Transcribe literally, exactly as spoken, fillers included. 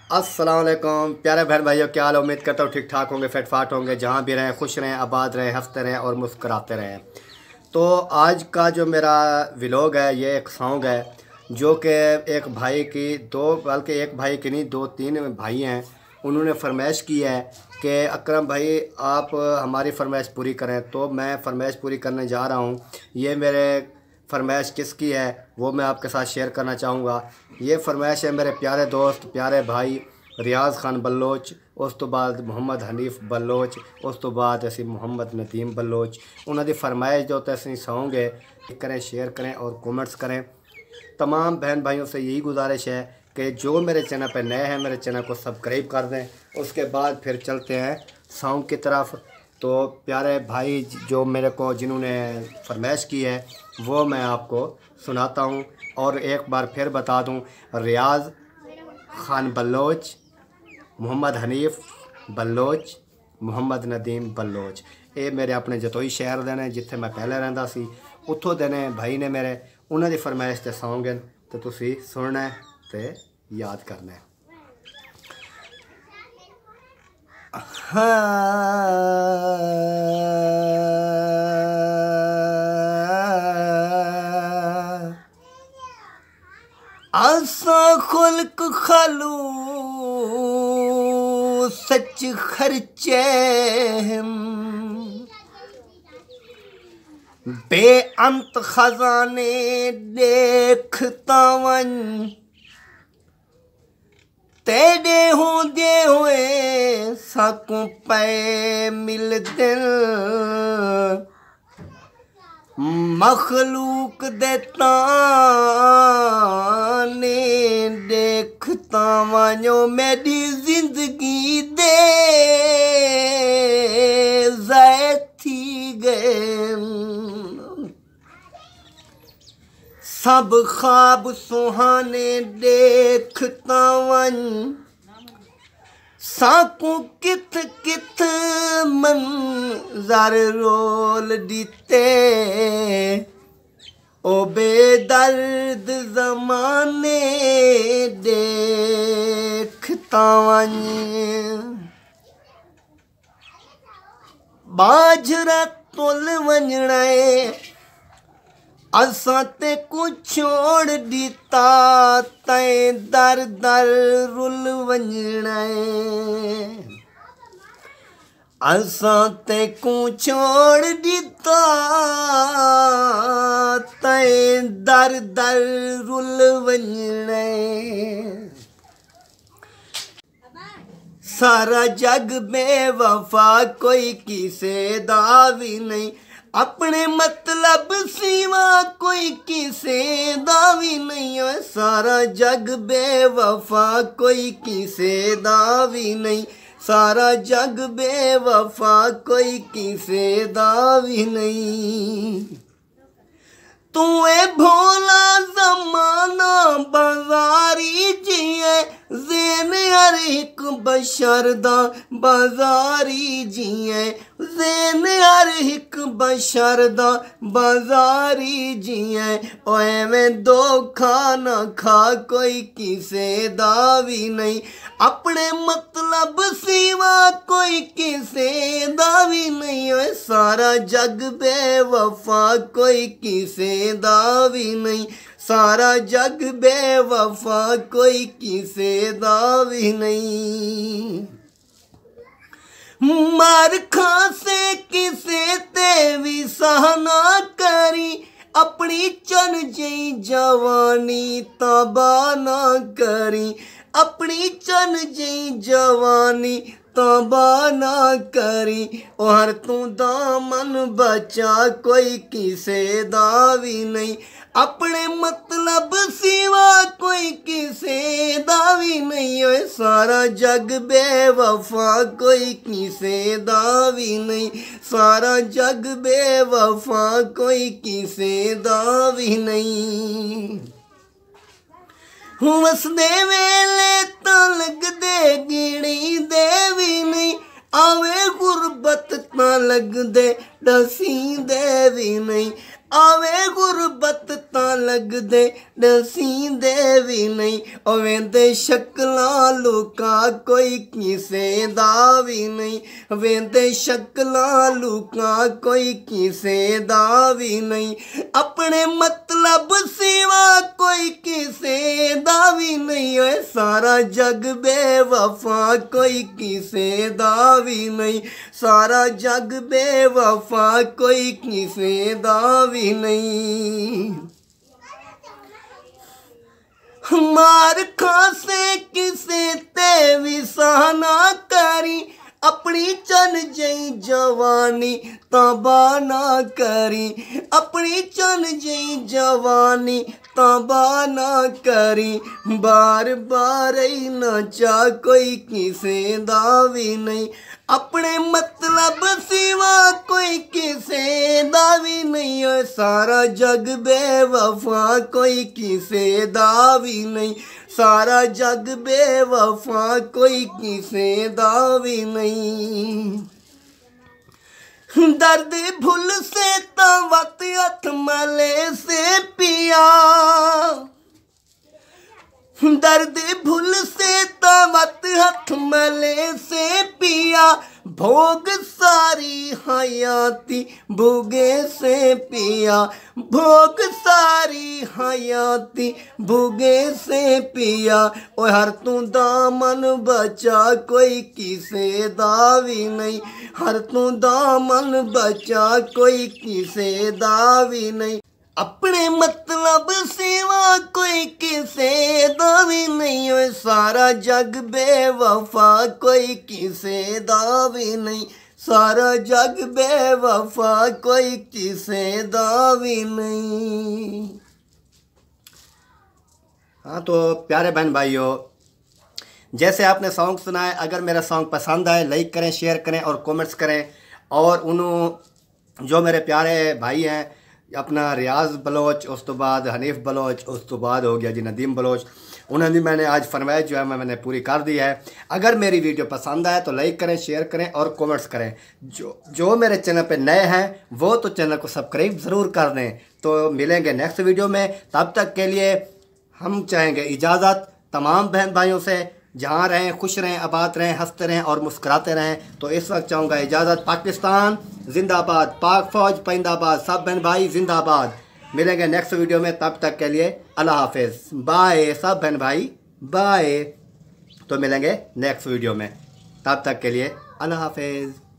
अस्सलाम वालेकुम प्यारे बहन भाइयों, क्या हाल है। उम्मीद करता हूँ ठीक ठाक होंगे, फिट फाट होंगे, जहाँ भी रहें खुश रहें, आबाद रहें, हंसते रहें और मुस्कुराते रहें। तो आज का जो मेरा व्लॉग है ये एक सॉन्ग है जो कि एक भाई की दो बल्कि एक भाई की नहीं दो तीन भाई हैं, उन्होंने फरमाइश की है कि अकरम भाई आप हमारी फरमाइश पूरी करें। तो मैं फरमाइश पूरी करने जा रहा हूँ। ये मेरे फरमाइश किसकी है वो मैं आपके साथ शेयर करना चाहूँगा। ये फरमाइश है मेरे प्यारे दोस्त प्यारे भाई रियाज खान बलोच, उस तो बाद मोहम्मद हनीफ बलोच, उस तो बाद असी मोहम्मद नदीम बलोच। उन्होंने फरमाइश जो तसी सॉन्ग है करें, शेयर करें और कमेंट्स करें। तमाम बहन भाइयों से यही गुजारिश है कि जो मेरे चैनल पर नए हैं मेरे चैनल को सब्सक्राइब कर दें। उसके बाद फिर चलते हैं सॉन्ग की तरफ। तो प्यारे भाई जो मेरे को जिन्होंने फरमाइश की है वो मैं आपको सुनाता हूँ। और एक बार फिर बता दूँ, रियाज खान बलोच, मोहम्मद हनीफ बलोच, मोहम्मद नदीम बलोच, ये मेरे अपने जतोई शहर दे ने जिथे मैं पहले रहिंदा सी, उत्थों दे ने भाई ने मेरे। उन्होंने फरमाइश ते सॉन्ग हैं तो तुसी सुनना है ते याद करना है। आसा खुल्क खालू सच खर्चे बेअंत खजाने देखता वन, तेरे होंदे हुए साकू पे मिल दिल, मखलूक देता ने देखता वनो मेरी जिंदगी दे ज़ाय थी गए, सब ख्वाब सुहाने देखता वन, साकू किथ किथ मंजर रोल दीते, ओ बेदर्द ज़माने देखता वन, बाजरा तुल वंजणे असां ते को छोड़ दीता, तैं दर दर रुल वंजणे, असां ते को छोड़ दीता, तैं दर दर रुल वंजणे, सारा जग बेवफा कोई किसे दा भी नहीं, अपने मतलब सिवा कोई किसे दा भी नहीं है, सारा जग बेवफा कोई किसे दा भी नहीं, सारा जग बेवफा कोई किसे दा भी नहीं, तू ए भोला ज़माना बाजारी जिए, ज़ेन हर एक बशर दा बाजारी जिए, ज़ेन हर एक बशर दा बाजारी जिए, ओ एवें धोखा ना खा कोई किसे दा भी नहीं, अपने मतलब सिवा कोई किसे दा भी नहीं है, सारा जग बेवफा कोई किसे दा भी नहीं, सारा जग बेवफा कोई किसे दा भी नहीं, मार खासे किसे ते भी सहना करी, अपनी चन जी जवानी तबाह ना करी, अपनी चन जी जवानी तबाह ना करी, और तू दामन बचा कोई किसे दा भी नहीं, अपने मतलब सिवा कोई किसे दा भी नहीं है, सारा जग बेवफा कोई किसे दा भी नहीं, सारा जग बेवफा कोई किसे दा भी नहीं, हसदे वेले तो लगदे गिणी दे भी नहीं, आवे गुरबत तो लगदे डसी दे भी नहीं, आवे गुरबत तां लगदे दसींदे भी नहीं। ओवें ते शक्लां लुका कोई किसे दा भी नहीं, वेंदे शक्लां लुका कोई किसे दा भी नहीं, अपने मतलब सिवा कोई किसे दा भी नहीं, ओए सारा जग बेवफा कोई किसे दा भी नहीं, सारा जग बेवफा कोई किसे दा भी नहीं। मार खासे किसे ते विसाना करी, अपनी चन जई जवानी तबाह ना करी, अपनी चन जई जवानी तबाह ना करी, बार बार ही न चा कोई किसे दा भी नहीं, अपने मतलब सिवा कोई किसे दा भी नहीं, ओए सारा जग बेवफा कोई किसे दा भी नहीं, सारा जग बेवफा कोई किसे दा भी नहीं। दर्द भूल से तवत हथ मले से पिया, दर्द भूल से तवत हथ मले से पिया, भोग सारी हयाती भूगे से पिया, भोग सारी हयाती भूगे से पिया, ओ हर तू दामन बचा कोई किसे दा भी नहीं, हर तू दामन बचा कोई किसे दा भी नहीं, अपने मतलब सिवा कोई किसे दा भी नहीं, ओए सारा जग बेवफा कोई किसे दा भी नहीं, सारा जग बेवफा कोई किसे दा भी नहीं। हाँ तो प्यारे बहन भाइयों, जैसे आपने सॉन्ग सुना है, अगर मेरा सॉन्ग पसंद आए लाइक करें, शेयर करें और कमेंट्स करें। और उन्होंने जो मेरे प्यारे भाई हैं अपना रियाज बलोच, उस तो बाद हनीफ बलोच, उस तो बाद हो गया जी नदीम बलोच, उन्होंने भी मैंने आज फरमाइश जो है मैं मैंने पूरी कर दी है। अगर मेरी वीडियो पसंद आए तो लाइक करें, शेयर करें और कमेंट्स करें। जो जो मेरे चैनल पे नए हैं वो तो चैनल को सब्सक्राइब ज़रूर कर दें। तो मिलेंगे नेक्स्ट वीडियो में, तब तक के लिए हम चाहेंगे इजाज़त तमाम बहन भाइयों से। जहाँ रहें खुश रहें, आबाद रहें, हंसते रहें और मुस्कुराते रहें। तो इस वक्त चाहूँगा इजाज़त। पाकिस्तान जिंदाबाद, पाक फौज पैंदाबाद, सब बहन भाई जिंदाबाद। मिलेंगे नेक्स्ट वीडियो में, तब तक के लिए अल्लाह हाफिज़, बाय सब बहन भाई, बाय। तो मिलेंगे नेक्स्ट वीडियो में, तब तक के लिए अल्लाह हाफिज़।